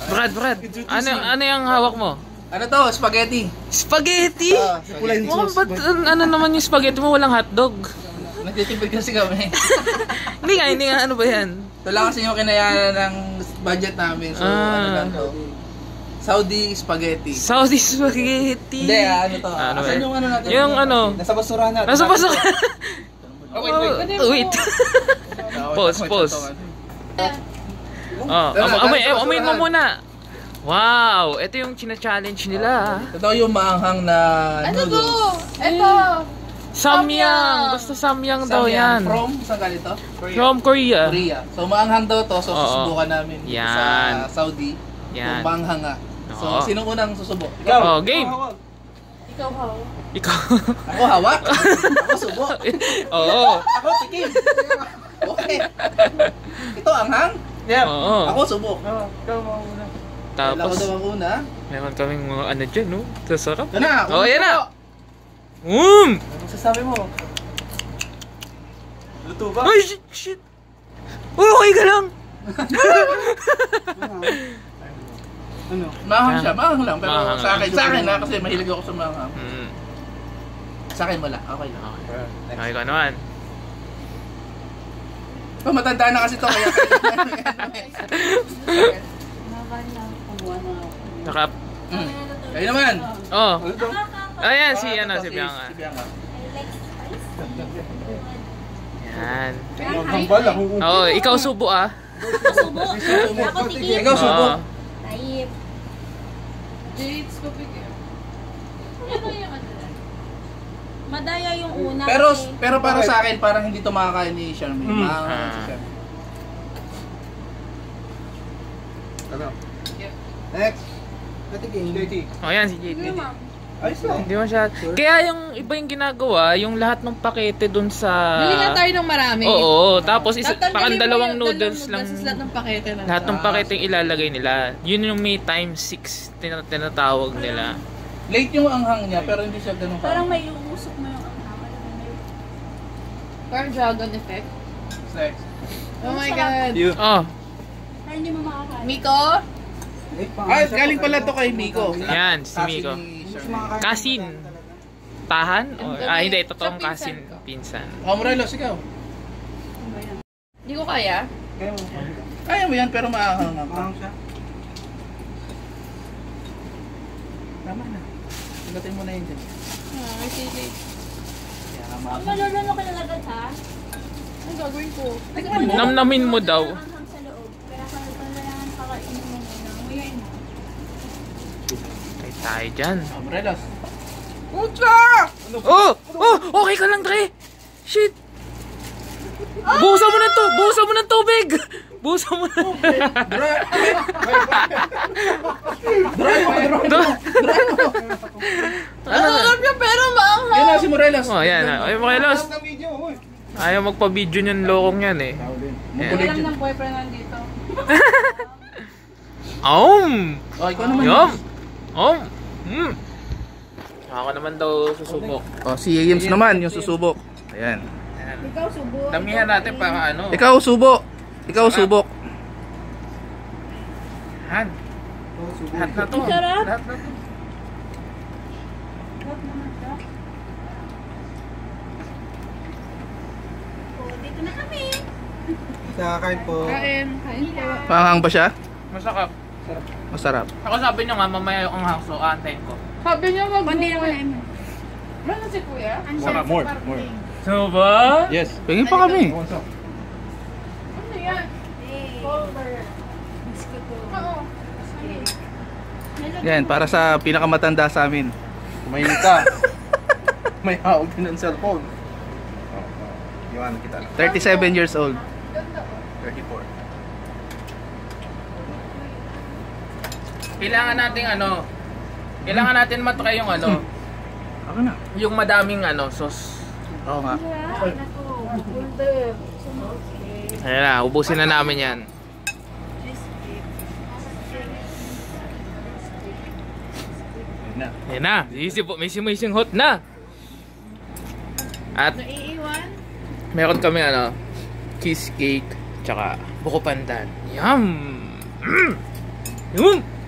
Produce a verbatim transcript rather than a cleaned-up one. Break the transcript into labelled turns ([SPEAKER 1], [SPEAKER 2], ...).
[SPEAKER 1] Brad, Brad. Ano, ano yung hawak mo?
[SPEAKER 2] Ano to? Spaghetti.
[SPEAKER 1] Spaghetti?
[SPEAKER 2] Ah, spaghetti.
[SPEAKER 1] Oh, ba't ano naman yung spaghetti mo? Walang hotdog.
[SPEAKER 2] Nagtitipid kasi kami.
[SPEAKER 1] Hindi nga, hindi nga. Ano ba yan?
[SPEAKER 2] Ito lang kasi yung kinayanan ng budget namin. So,
[SPEAKER 1] Ah.
[SPEAKER 2] ano lang to? Saudi spaghetti.
[SPEAKER 1] Saudi spaghetti.
[SPEAKER 2] Hindi, ah, ano to?
[SPEAKER 1] Ano ba?
[SPEAKER 2] Asan yung ano natin?
[SPEAKER 1] Yung ano?
[SPEAKER 2] Nasa basurahan natin.
[SPEAKER 1] Nasa pasok.
[SPEAKER 2] Oh, wait, wait.
[SPEAKER 1] Oh, wait. Pause, pause. Oh, amoy, amoy mo muna. Wow, ito yung china-challenge nila.
[SPEAKER 2] Ito yung maanghang na
[SPEAKER 3] Ano to?
[SPEAKER 2] noodles.
[SPEAKER 3] Ito.
[SPEAKER 1] Samyang, basta samyang daw yan.
[SPEAKER 2] From, saan ka dito?
[SPEAKER 1] From Korea.
[SPEAKER 2] Korea. So maanghang daw to, so
[SPEAKER 1] Oo.
[SPEAKER 2] susubukan namin dito
[SPEAKER 1] Yan.
[SPEAKER 2] sa Saudi.
[SPEAKER 1] Yan.
[SPEAKER 2] Yung maanghang nga. So
[SPEAKER 1] Oo.
[SPEAKER 2] sinong unang susubok?
[SPEAKER 1] Oh, game.
[SPEAKER 3] Ikaw, how?
[SPEAKER 1] Ikaw.
[SPEAKER 2] Ako hawak. Ako subok.
[SPEAKER 1] Oo.
[SPEAKER 2] Ako tikim. Okay. Ito anghang. Yeah.
[SPEAKER 1] Oo.
[SPEAKER 2] Ako subok. Oo. Ikaw mauna. Tapos ako
[SPEAKER 1] Tapos,
[SPEAKER 2] daw ang una.
[SPEAKER 1] meron kaming mga ano dyan, no? Sasarap.
[SPEAKER 2] Ito na.
[SPEAKER 1] Oh, yan na. Mmm!
[SPEAKER 2] Ano sasabi mo? Luto ba?
[SPEAKER 1] Ay, shit, shit. Oh, okay ka lang.
[SPEAKER 2] Ano? Maanghang siya, maanghang lang. Pero
[SPEAKER 1] Maanghang
[SPEAKER 2] sa akin,
[SPEAKER 1] lang.
[SPEAKER 2] sa akin na kasi mahilig ako sa maanghang.
[SPEAKER 1] Mm.
[SPEAKER 2] Sa akin wala, okay lang.
[SPEAKER 1] Okay. Okay ka naman.
[SPEAKER 2] Oh, matanda na kasi to kaya
[SPEAKER 1] Naka...
[SPEAKER 2] mm. Kayo naman.
[SPEAKER 1] Oh. Ayan, si ano, si Bianca.
[SPEAKER 2] Si Bianca.
[SPEAKER 1] Yan.
[SPEAKER 2] Maghambal ako.
[SPEAKER 1] Oh, ikaw subo ah.
[SPEAKER 3] Subo. Ako tikim.
[SPEAKER 2] Ikaw subo.
[SPEAKER 1] Oo.
[SPEAKER 3] Taib. Dates ko bigyan. Ano yung ano? Madaya yung una.
[SPEAKER 2] Pero
[SPEAKER 3] kasi-
[SPEAKER 2] pero para sa akin parang hindi to makakain ni Charmaine.
[SPEAKER 1] Mm.
[SPEAKER 2] Maanghang
[SPEAKER 1] Ah.
[SPEAKER 2] si Charmaine.
[SPEAKER 4] Ano? Next. J T.
[SPEAKER 1] Oh, yan si J T.
[SPEAKER 3] Ano, ma'am?
[SPEAKER 4] Ayos lang.
[SPEAKER 1] Hindi mo siya. Kaya yung iba yung ginagawa, yung lahat ng pakete dun sa...
[SPEAKER 5] Bili nga tayo ng marami.
[SPEAKER 1] Oo, tapos isa,
[SPEAKER 5] Tatanggalin
[SPEAKER 1] parang
[SPEAKER 5] mo
[SPEAKER 1] dalawang
[SPEAKER 5] yung
[SPEAKER 1] noodles
[SPEAKER 5] dalawang
[SPEAKER 1] lang.
[SPEAKER 5] noodles, lahat ng pakete lang.
[SPEAKER 1] Lahat ng pakete yung ilalagay nila. Yun yung may times six tina- tinatawag nila.
[SPEAKER 2] Late yung anghang niya pero hindi siya ganun
[SPEAKER 3] Parang
[SPEAKER 2] ka.
[SPEAKER 3] may uusok mo yung ang
[SPEAKER 5] Parang dragon effect.
[SPEAKER 2] Sex.
[SPEAKER 5] Oh my God.
[SPEAKER 1] Oh,
[SPEAKER 3] Parang hindi mo makakain.
[SPEAKER 5] Miko?
[SPEAKER 2] Ah, galing pala to kay Miko.
[SPEAKER 1] yan, si
[SPEAKER 2] Kasi
[SPEAKER 1] Miko.
[SPEAKER 2] ni Charmaine.
[SPEAKER 1] Kasin. Tahan? O, ah, hindi. Totoong
[SPEAKER 5] Sa
[SPEAKER 1] kasin.
[SPEAKER 5] pinsan ko.
[SPEAKER 1] Pinsan.
[SPEAKER 2] Oh, Morelos, ikaw.
[SPEAKER 5] Hindi ko kaya.
[SPEAKER 2] Kaya mo yan pero maanghang nga.
[SPEAKER 4] Maanghang siya.
[SPEAKER 2] Tama na. Sigatin mo na yun dyan.
[SPEAKER 5] Ah, may sili.
[SPEAKER 3] Ang malulunok ka na agad ha?
[SPEAKER 5] Ang gagawin ko?
[SPEAKER 1] Namnamin mo daw.
[SPEAKER 3] Ang hang sa loob. Kaya kailangan kakainin mo muna. Ngayon mo.
[SPEAKER 1] Ay, tayo dyan.
[SPEAKER 2] Oh, Morelos.
[SPEAKER 1] Oh! Oh! Okay ka lang, Dre! Shit! Buhusan mo ng to! Buhusan mo ng tubig! Buhusan mo ng...
[SPEAKER 2] Dry mo, dry mo.
[SPEAKER 1] Do-
[SPEAKER 5] Ano alam niya pero maanghang.
[SPEAKER 2] Yun na si Morelos.
[SPEAKER 1] Oh, yan. Ay, Morelos.
[SPEAKER 4] Ng video, uy.
[SPEAKER 1] Ayaw magpa-video niyan, lokong yan eh.
[SPEAKER 2] Mukulit
[SPEAKER 5] Alam
[SPEAKER 2] yun.
[SPEAKER 5] ng boyfriend nandito.
[SPEAKER 1] Om!
[SPEAKER 2] Oh, ikaw naman.
[SPEAKER 1] Yum! Om! Mm. Ako naman daw susubok.
[SPEAKER 2] Oh, si Yims naman yung susubok. Ayan.
[SPEAKER 3] Ikaw subo.
[SPEAKER 1] Damihan natin para ano.
[SPEAKER 2] Ikaw subok. Ikaw subok.
[SPEAKER 1] Han. Lahat na to.
[SPEAKER 3] Sarap.
[SPEAKER 1] Lahat na to.
[SPEAKER 3] Oh, dito na kami.
[SPEAKER 4] Kakain po.
[SPEAKER 5] Kain. Kain po.
[SPEAKER 2] Panghang ba siya?
[SPEAKER 1] Masakap.
[SPEAKER 2] Masarap.
[SPEAKER 1] Ako sabi niyo nga, mamaya yung anghang, so aantayin ko.
[SPEAKER 5] Sabi niya wag
[SPEAKER 3] Kundi
[SPEAKER 5] mo.
[SPEAKER 3] naman mo.
[SPEAKER 5] Ano si kuya?
[SPEAKER 3] Ang sarap
[SPEAKER 4] more,
[SPEAKER 3] sa
[SPEAKER 4] more.
[SPEAKER 3] parking.
[SPEAKER 1] So ba?
[SPEAKER 4] Yes.
[SPEAKER 2] Pingin pa kami.
[SPEAKER 5] Ano yan?
[SPEAKER 3] Eh,
[SPEAKER 5] Over.
[SPEAKER 3] miss ko to.
[SPEAKER 5] Oo.
[SPEAKER 2] Yan, para sa pinakamatanda sa amin.
[SPEAKER 4] Kumain ka. May hawag din ng cellphone. Iwan kita lang.
[SPEAKER 2] thirty-seven years old.
[SPEAKER 4] thirty-four.
[SPEAKER 1] Kailangan nating ano, kailangan natin matry yung ano,
[SPEAKER 2] Ako na.
[SPEAKER 1] yung madaming ano, sauce.
[SPEAKER 2] Oo nga.
[SPEAKER 3] Ay, naku. Golden.
[SPEAKER 1] Ayan na, ubusin na namin yan.
[SPEAKER 4] Na.
[SPEAKER 1] Ayan na, isip po, may simising hot na. At
[SPEAKER 5] Naiiwan?
[SPEAKER 1] meron kami ano, cheesecake, tsaka buko pandan. Yum! Mm. Yung!